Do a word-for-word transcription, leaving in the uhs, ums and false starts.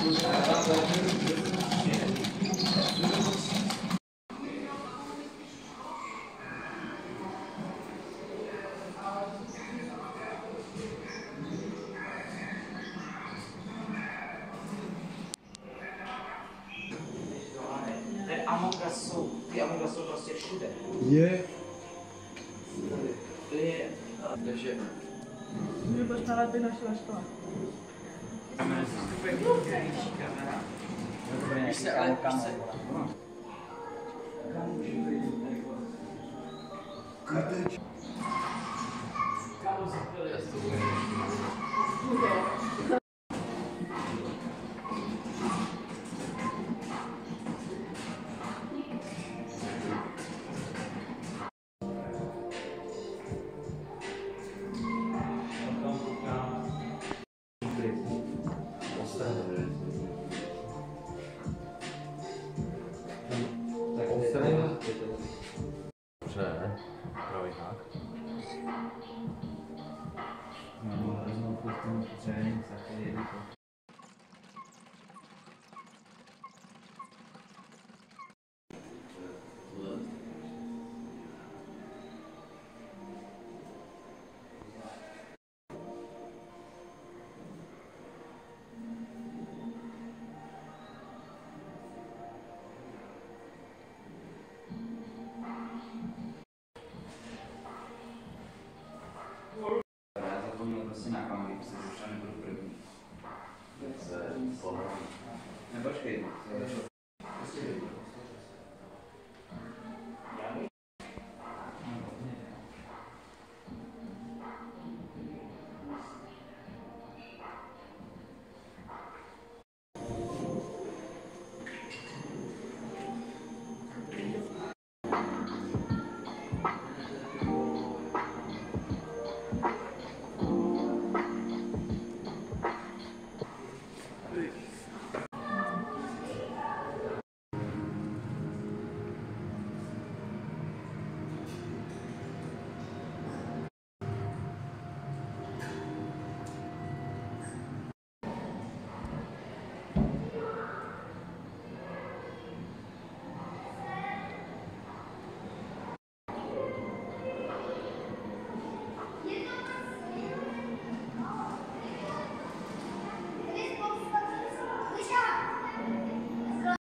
Among Us jsou, ty Among Us jsou prostě všude. Je. To je, takže... Mě poč na letby našla škola. Jmenuje se to úplně krajší kamera. Víš se, ale víš se... Teď. Dobře, pravý hák. No, vezmu pustím trénink, za který jedu to. Já zapomněl prostě na kameru, když se zrušil, nebudu první. Se pohledí. Ne, počkej,